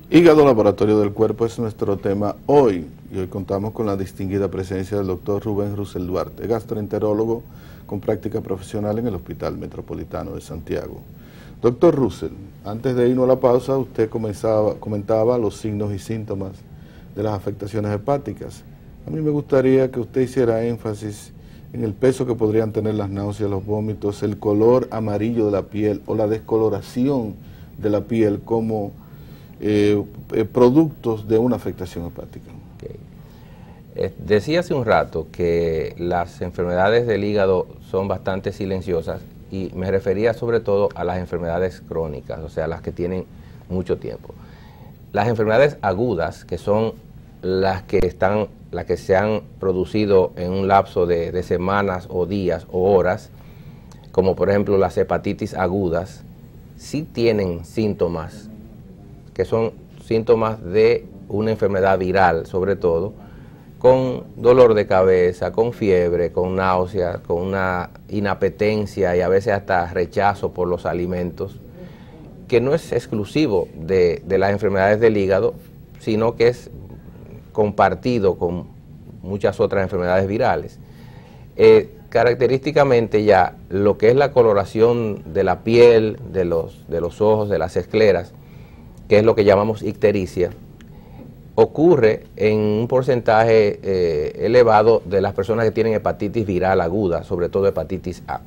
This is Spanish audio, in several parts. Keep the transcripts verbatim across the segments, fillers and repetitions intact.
Hígado, laboratorio del cuerpo es nuestro tema hoy, y hoy contamos con la distinguida presencia del doctor Rubén Russell Duarte, gastroenterólogo con práctica profesional en el Hospital Metropolitano de Santiago. Doctor Russell, antes de irnos a la pausa, usted comenzaba, comentaba los signos y síntomas de las afectaciones hepáticas. A mí me gustaría que usted hiciera énfasis en el peso que podrían tener las náuseas, los vómitos, el color amarillo de la piel o la descoloración de la piel como Eh, eh, productos de una afectación hepática. Okay. Eh, decía hace un rato que las enfermedades del hígado son bastante silenciosas y me refería sobre todo a las enfermedades crónicas, o sea, las que tienen mucho tiempo. Las enfermedades agudas, que son las que están, las que se han producido en un lapso de, de semanas o días o horas, como por ejemplo las hepatitis agudas, sí tienen síntomas que son síntomas de una enfermedad viral, sobre todo, con dolor de cabeza, con fiebre, con náuseas, con una inapetencia y a veces hasta rechazo por los alimentos, que no es exclusivo de, de las enfermedades del hígado, sino que es compartido con muchas otras enfermedades virales. Eh, característicamente ya lo que es la coloración de la piel, de los, de los ojos, de las escleras, que es lo que llamamos ictericia, ocurre en un porcentaje eh, elevado de las personas que tienen hepatitis viral aguda, sobre todo hepatitis A.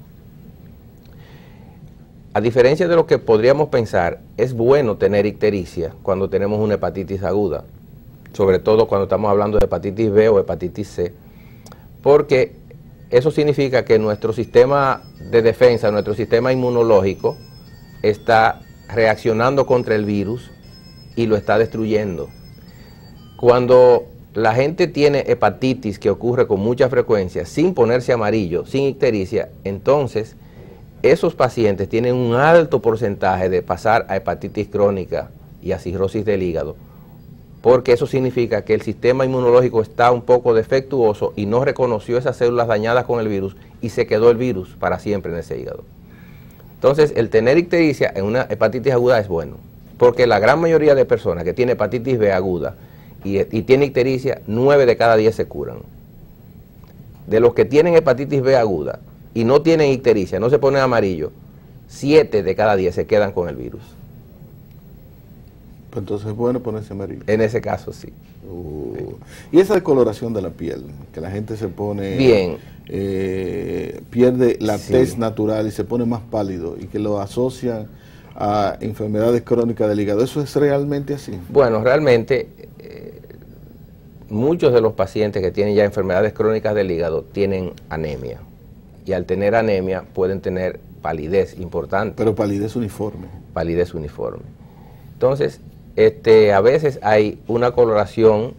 A diferencia de lo que podríamos pensar, es bueno tener ictericia cuando tenemos una hepatitis aguda, sobre todo cuando estamos hablando de hepatitis B o hepatitis C, porque eso significa que nuestro sistema de defensa, nuestro sistema inmunológico está reaccionando contra el virus y lo está destruyendo. Cuando la gente tiene hepatitis, que ocurre con mucha frecuencia, sin ponerse amarillo, sin ictericia, entonces esos pacientes tienen un alto porcentaje de pasar a hepatitis crónica y a cirrosis del hígado, porque eso significa que el sistema inmunológico está un poco defectuoso y no reconoció esas células dañadas con el virus y se quedó el virus para siempre en ese hígado. Entonces, el tener ictericia en una hepatitis aguda es bueno, porque la gran mayoría de personas que tienen hepatitis B aguda y, y tienen ictericia, nueve de cada diez se curan. De los que tienen hepatitis B aguda y no tienen ictericia, no se ponen amarillo, siete de cada diez se quedan con el virus. Pues entonces es bueno ponerse amarillo. En ese caso sí. Uh, sí. Y esa decoloración de la piel, que la gente se pone... Bien. Eh, pierde la Sí. tez natural y se pone más pálido y que lo asocian a enfermedades crónicas del hígado. ¿Eso es realmente así? Bueno, realmente eh, muchos de los pacientes que tienen ya enfermedades crónicas del hígado tienen anemia, y al tener anemia pueden tener palidez importante. Pero palidez uniforme. Palidez uniforme. Entonces, este, a veces hay una coloración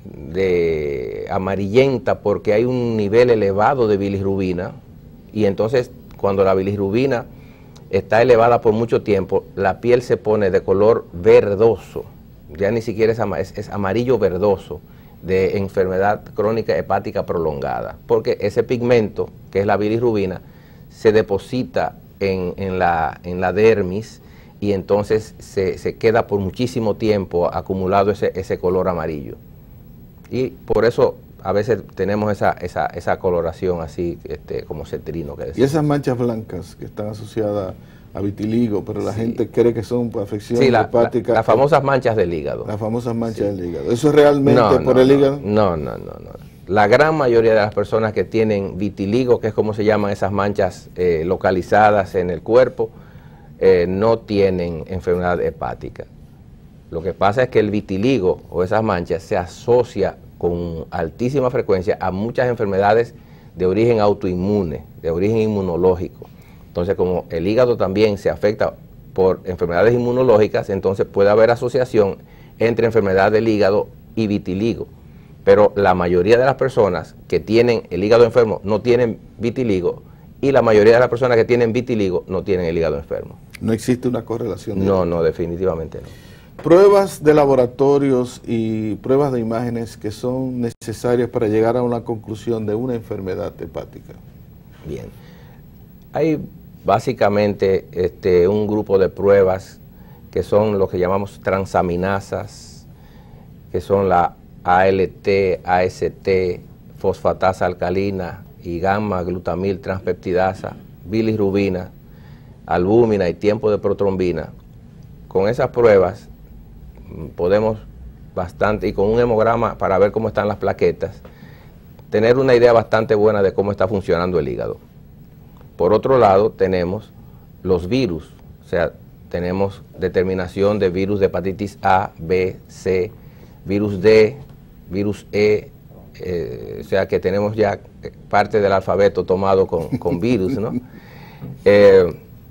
de amarillenta porque hay un nivel elevado de bilirrubina, y entonces cuando la bilirrubina está elevada por mucho tiempo, la piel se pone de color verdoso, ya ni siquiera es, ama es, es amarillo verdoso, de enfermedad crónica hepática prolongada, porque ese pigmento, que es la bilirrubina, se deposita en, en, la, en la dermis, y entonces se, se queda por muchísimo tiempo acumulado ese, ese color amarillo. Y por eso a veces tenemos esa, esa, esa coloración así, este, como cetrino que decimos. Y esas manchas blancas que están asociadas a vitiligo, pero la Sí. gente cree que son afecciones Sí, la, hepáticas. la, las famosas manchas del hígado. Las famosas manchas Sí. del hígado. ¿Eso es realmente No, por no, el no, hígado? No, no, no, no. La gran mayoría de las personas que tienen vitiligo, que es como se llaman esas manchas eh, localizadas en el cuerpo, eh, no tienen enfermedad hepática. Lo que pasa es que el vitiligo o esas manchas se asocia con altísima frecuencia a muchas enfermedades de origen autoinmune, de origen inmunológico. Entonces, como el hígado también se afecta por enfermedades inmunológicas, entonces puede haber asociación entre enfermedad del hígado y vitiligo. Pero la mayoría de las personas que tienen el hígado enfermo no tienen vitiligo, y la mayoría de las personas que tienen vitiligo no tienen el hígado enfermo. No existe una correlación. No, no, definitivamente no. Pruebas de laboratorios y pruebas de imágenes que son necesarias para llegar a una conclusión de una enfermedad hepática. Bien. Hay básicamente este, un grupo de pruebas que son lo que llamamos transaminasas, que son la A L T, A S T, fosfatasa alcalina y gamma glutamil transpeptidasa, bilirrubina, albúmina y tiempo de protrombina. Con esas pruebas podemos bastante, y con un hemograma para ver cómo están las plaquetas, tener una idea bastante buena de cómo está funcionando el hígado. Por otro lado, tenemos los virus, o sea, tenemos determinación de virus de hepatitis A, B, C, virus D, virus E, eh, o sea que tenemos ya parte del alfabeto tomado con, con virus, ¿no? Eh,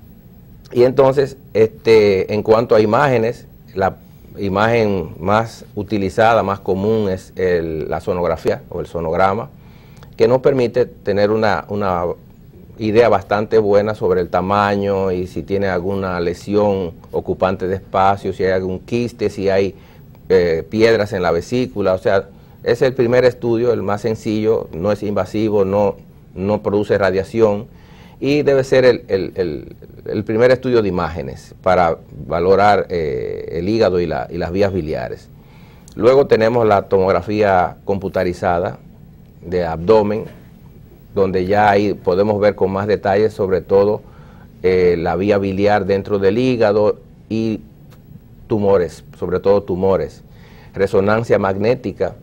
y entonces, este, en cuanto a imágenes, la imagen más utilizada, más común es el, la sonografía o el sonograma, que nos permite tener una, una idea bastante buena sobre el tamaño y si tiene alguna lesión ocupante de espacio, si hay algún quiste, si hay eh, piedras en la vesícula. O sea, es el primer estudio, el más sencillo, no es invasivo, no, no produce radiación y debe ser el, el, el, el primer estudio de imágenes para valorar eh, el hígado y, la, y las vías biliares. Luego tenemos la tomografía computarizada de abdomen, donde ya ahí podemos ver con más detalles sobre todo eh, la vía biliar dentro del hígado y tumores, sobre todo tumores. Resonancia magnética,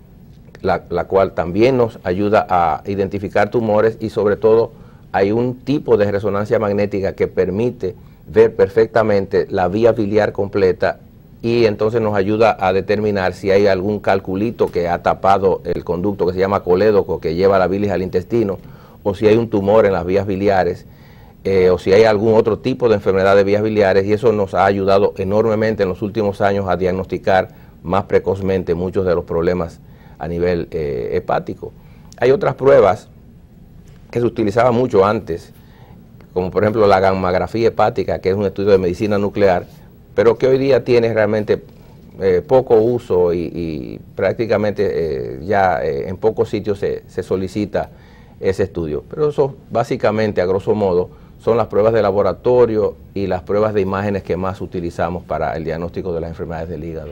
la, la cual también nos ayuda a identificar tumores y sobre todo hay un tipo de resonancia magnética que permite ver perfectamente la vía biliar completa y entonces nos ayuda a determinar si hay algún calculito que ha tapado el conducto que se llama colédoco, que lleva la bilis al intestino, o si hay un tumor en las vías biliares, eh, o si hay algún otro tipo de enfermedad de vías biliares, y eso nos ha ayudado enormemente en los últimos años a diagnosticar más precozmente muchos de los problemas a nivel eh, hepático. Hay otras pruebas que se utilizaban mucho antes, como por ejemplo la gammagrafía hepática, que es un estudio de medicina nuclear, pero que hoy día tiene realmente eh, poco uso y, y prácticamente eh, ya eh, en pocos sitios se, se solicita ese estudio. Pero eso básicamente, a grosso modo, son las pruebas de laboratorio y las pruebas de imágenes que más utilizamos para el diagnóstico de las enfermedades del hígado.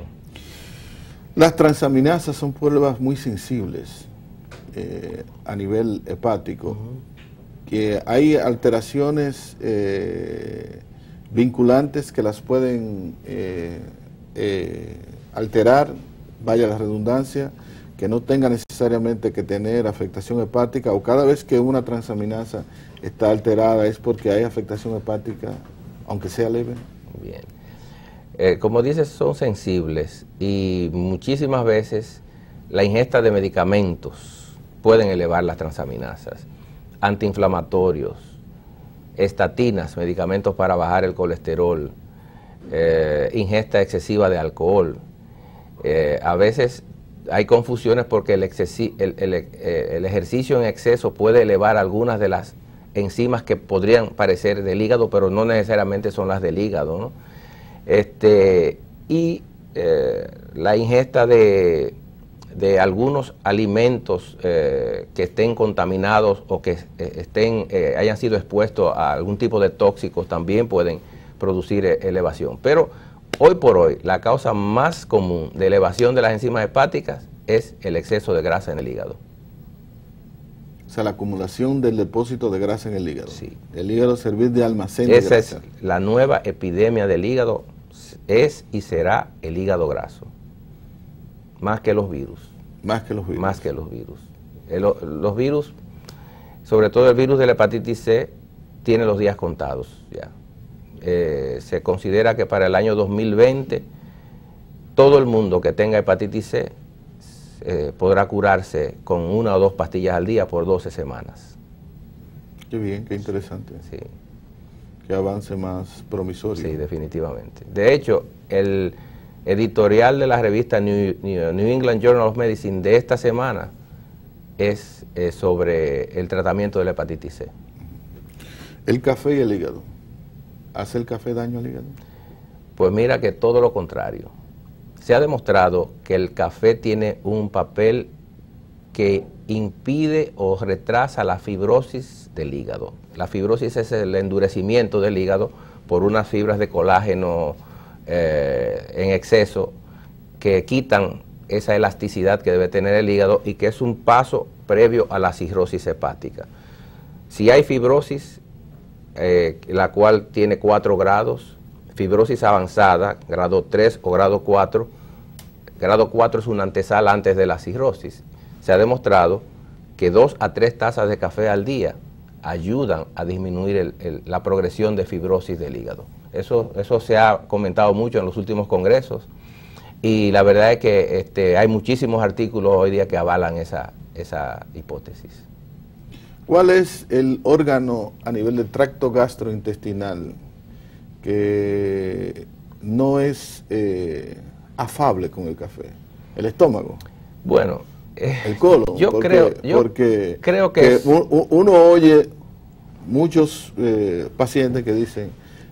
Las transaminasas son pruebas muy sensibles eh, a nivel hepático, uh-huh. que hay alteraciones eh, vinculantes que las pueden eh, eh, alterar, vaya la redundancia, que no tenga necesariamente que tener afectación hepática, o cada vez que una transaminasa está alterada es porque hay afectación hepática, aunque sea leve. Bien. Eh, como dices, son sensibles y muchísimas veces la ingesta de medicamentos pueden elevar las transaminasas, antiinflamatorios, estatinas, medicamentos para bajar el colesterol, eh, ingesta excesiva de alcohol. Eh, a veces hay confusiones porque el, excesi el, el, el ejercicio en exceso puede elevar algunas de las enzimas que podrían parecer del hígado, pero no necesariamente son las del hígado, ¿no? Este, y eh, la ingesta de, de algunos alimentos eh, que estén contaminados o que eh, estén, eh, hayan sido expuestos a algún tipo de tóxicos también pueden producir eh, elevación. Pero hoy por hoy la causa más común de elevación de las enzimas hepáticas es el exceso de grasa en el hígado. O sea, la acumulación del depósito de grasa en el hígado. Sí. El hígado servir de almacén Esa de grasa. es la nueva epidemia del hígado, es y será el hígado graso, más que los virus. Más que los virus. Más que los virus. El, los virus, sobre todo el virus de la hepatitis C, tiene los días contados ya. Eh, se considera que para el año dos mil veinte todo el mundo que tenga hepatitis C eh, podrá curarse con una o dos pastillas al día por doce semanas. Qué bien, qué interesante. Sí. Qué avance más promisorio. Sí, definitivamente. De hecho, el editorial de la revista New, New, New England Journal of Medicine de esta semana es eh, sobre el tratamiento de la hepatitis C. El café y el hígado. ¿Hace el café daño al hígado? Pues mira que todo lo contrario. Se ha demostrado que el café tiene un papel que impide o retrasa la fibrosis del hígado. La fibrosis es el endurecimiento del hígado por unas fibras de colágeno eh, en exceso que quitan esa elasticidad que debe tener el hígado y que es un paso previo a la cirrosis hepática. Si hay fibrosis, eh, la cual tiene cuatro grados, fibrosis avanzada, grado tres o grado cuatro, grado cuatro es una antesala antes de la cirrosis. Se ha demostrado que dos a tres tazas de café al día ayudan a disminuir el, el, la progresión de fibrosis del hígado. Eso, eso se ha comentado mucho en los últimos congresos y la verdad es que este, hay muchísimos artículos hoy día que avalan esa, esa hipótesis. ¿Cuál es el órgano a nivel del tracto gastrointestinal que no es eh, afable con el café? ¿El estómago? Bueno, eh, el colon. Yo porque, creo, yo porque creo que, que es, un, uno oye muchos eh, pacientes que dicen,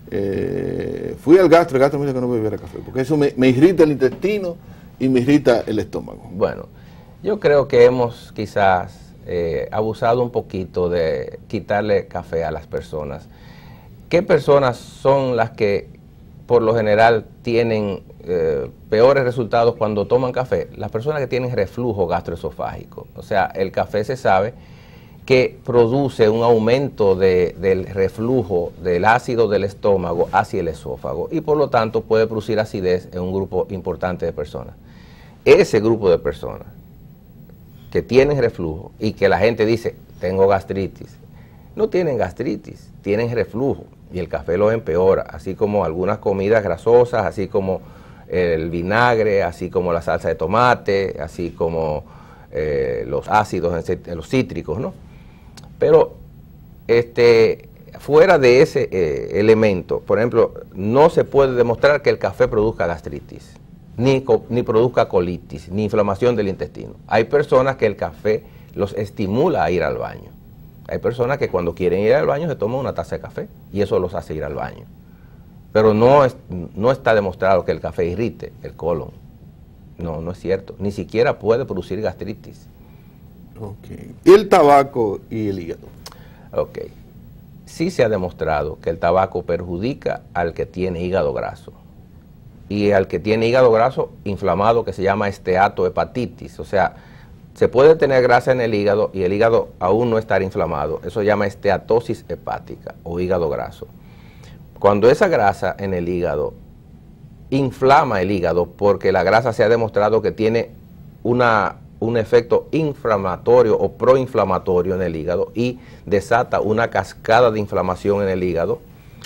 eh, fui al gastro, el gastro me dice que no bebiera café, porque eso me, me irrita el intestino y me irrita el estómago. Bueno, yo creo que hemos quizás eh, abusado un poquito de quitarle café a las personas. ¿Qué personas son las que por lo general tienen eh, peores resultados cuando toman café? Las personas que tienen reflujo gastroesofágico. O sea, el café se sabe que produce un aumento de, del reflujo del ácido del estómago hacia el esófago y por lo tanto puede producir acidez en un grupo importante de personas. Ese grupo de personas que tienen reflujo y que la gente dice, tengo gastritis, no tienen gastritis, tienen reflujo y el café lo empeora, así como algunas comidas grasosas, así como el vinagre, así como la salsa de tomate, así como eh, los ácidos, los cítricos, ¿no? Pero este, fuera de ese eh, elemento, por ejemplo, no se puede demostrar que el café produzca gastritis, ni, ni produzca colitis, ni inflamación del intestino. Hay personas que el café los estimula a ir al baño. Hay personas que cuando quieren ir al baño se toman una taza de café y eso los hace ir al baño. Pero no, es, no está demostrado que el café irrite el colon. No, no es cierto. Ni siquiera puede producir gastritis. Okay. ¿Y el tabaco y el hígado? Ok. Sí se ha demostrado que el tabaco perjudica al que tiene hígado graso. Y al que tiene hígado graso inflamado que se llama esteatohepatitis. O sea, se puede tener grasa en el hígado y el hígado aún no estar inflamado. Eso se llama esteatosis hepática o hígado graso. Cuando esa grasa en el hígado inflama el hígado, porque la grasa se ha demostrado que tiene una, un efecto inflamatorio o proinflamatorio en el hígado y desata una cascada de inflamación en el hígado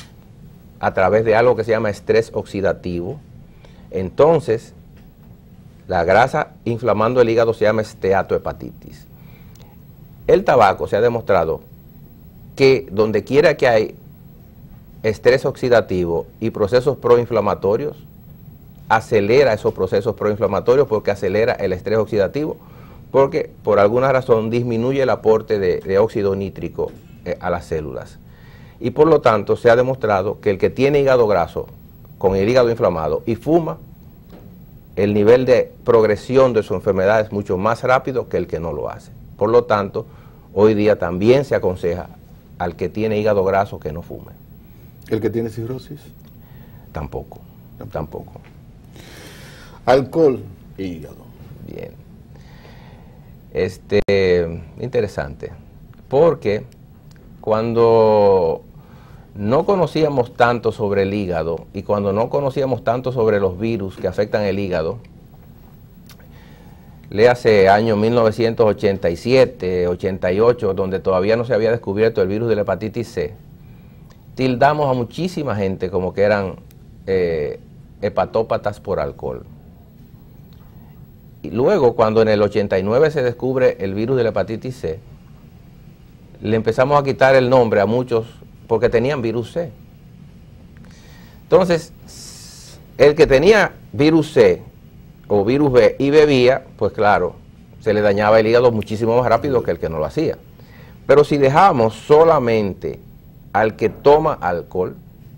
a través de algo que se llama estrés oxidativo, entonces la grasa inflamando el hígado se llama esteatohepatitis. El tabaco se ha demostrado que donde quiera que hay estrés oxidativo y procesos proinflamatorios, acelera esos procesos proinflamatorios porque acelera el estrés oxidativo, porque por alguna razón disminuye el aporte de, de óxido nítrico eh, a las células. Y por lo tanto se ha demostrado que el que tiene hígado graso con el hígado inflamado y fuma, el nivel de progresión de su enfermedad es mucho más rápido que el que no lo hace. Por lo tanto, hoy día también se aconseja al que tiene hígado graso que no fume. ¿El que tiene cirrosis? Tampoco, tampoco. Alcohol e hígado. Bien. Este, interesante, porque cuando no conocíamos tanto sobre el hígado y cuando no conocíamos tanto sobre los virus que afectan el hígado, léase año mil novecientos ochenta y siete, ochenta y ocho, donde todavía no se había descubierto el virus de la hepatitis C, tildamos a muchísima gente como que eran eh, hepatópatas por alcohol. Y luego, cuando en el ochenta y nueve se descubre el virus de la hepatitis C, le empezamos a quitar el nombre a muchos porque tenían virus C. Entonces, el que tenía virus C o virus B y bebía, pues claro, se le dañaba el hígado muchísimo más rápido que el que no lo hacía. Pero si dejamos solamente al que toma alcohol,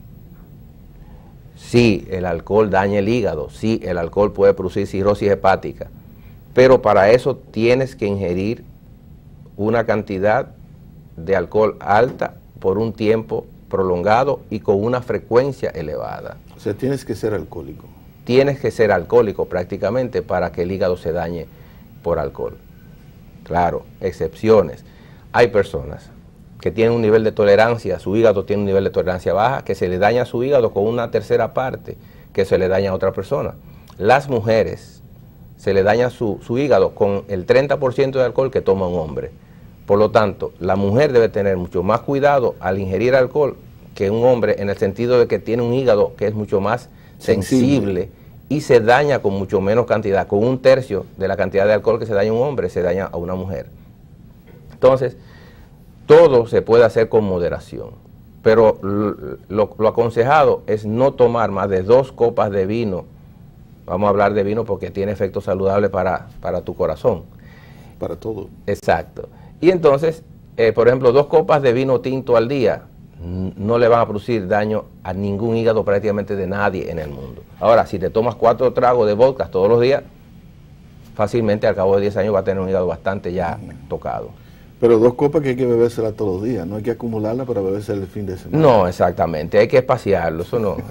sí, el alcohol daña el hígado, sí, el alcohol puede producir cirrosis hepática, pero para eso tienes que ingerir una cantidad de alcohol alta por un tiempo prolongado y con una frecuencia elevada. O sea, tienes que ser alcohólico. Tienes que ser alcohólico prácticamente para que el hígado se dañe por alcohol. Claro, excepciones. Hay personas que tienen un nivel de tolerancia, su hígado tiene un nivel de tolerancia baja, que se le daña su hígado con una tercera parte que se le daña a otra persona. Las mujeres se le daña su, su hígado con el treinta por ciento de alcohol que toma un hombre. Por lo tanto, la mujer debe tener mucho más cuidado al ingerir alcohol que un hombre, en el sentido de que tiene un hígado que es mucho más sensible, sensible y se daña con mucho menos cantidad, con un tercio de la cantidad de alcohol que se daña a un hombre, se daña a una mujer. Entonces, todo se puede hacer con moderación, pero lo, lo aconsejado es no tomar más de dos copas de vino. Vamos a hablar de vino porque tiene efectos saludables para, para tu corazón. Para todo. Exacto. Y entonces, eh, por ejemplo, dos copas de vino tinto al día no le van a producir daño a ningún hígado prácticamente de nadie en el mundo. Ahora, si te tomas cuatro tragos de vodka todos los días, fácilmente al cabo de diez años va a tener un hígado bastante ya uh-huh. tocado. Pero dos copas que hay que bebérselas todos los días, no hay que acumularlas para beberse el fin de semana. No, exactamente, hay que espaciarlo, eso no.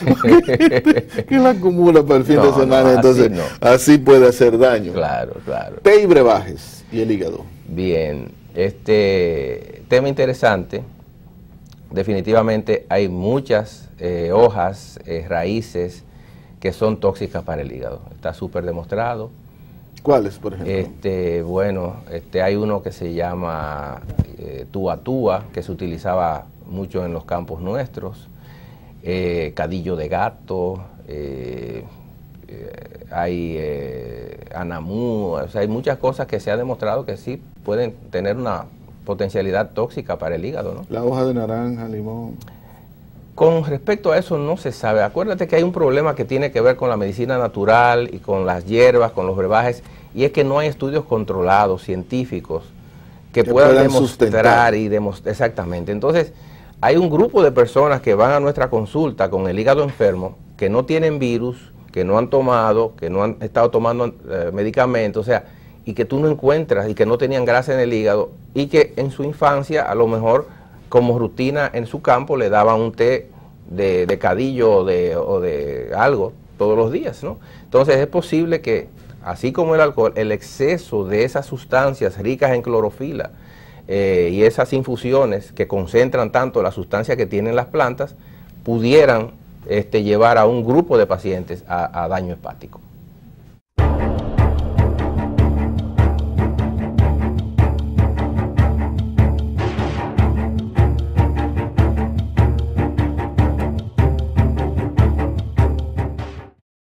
¿Qué la acumula para el fin no, de semana? No, entonces, así, no. así puede hacer daño. Claro, claro. Té y brebajes y el hígado. Bien, este tema interesante. Definitivamente hay muchas eh, hojas, eh, raíces que son tóxicas para el hígado. Está súper demostrado. ¿Cuáles, por ejemplo? Este, bueno, este, hay uno que se llama eh, tuatúa, que se utilizaba mucho en los campos nuestros, eh, cadillo de gato, eh, eh, hay eh, anamú, o sea, hay muchas cosas que se ha demostrado que sí pueden tener una potencialidad tóxica para el hígado, ¿no? La hoja de naranja, limón. Con respecto a eso no se sabe. Acuérdate que hay un problema que tiene que ver con la medicina natural y con las hierbas, con los brebajes, y es que no hay estudios controlados, científicos, que, que puedan demostrar sustentar. y demostrar. Exactamente. Entonces, hay un grupo de personas que van a nuestra consulta con el hígado enfermo, que no tienen virus, que no han tomado, que no han estado tomando eh, medicamentos, o sea, y que tú no encuentras, y que no tenían grasa en el hígado, y que en su infancia, a lo mejor, como rutina en su campo, le daban un té de, de cadillo o de, o de algo todos los días, ¿no? Entonces es posible que, así como el alcohol, el exceso de esas sustancias ricas en clorofila eh, y esas infusiones que concentran tanto la sustancia que tienen las plantas, pudieran este, llevar a un grupo de pacientes a, a daño hepático.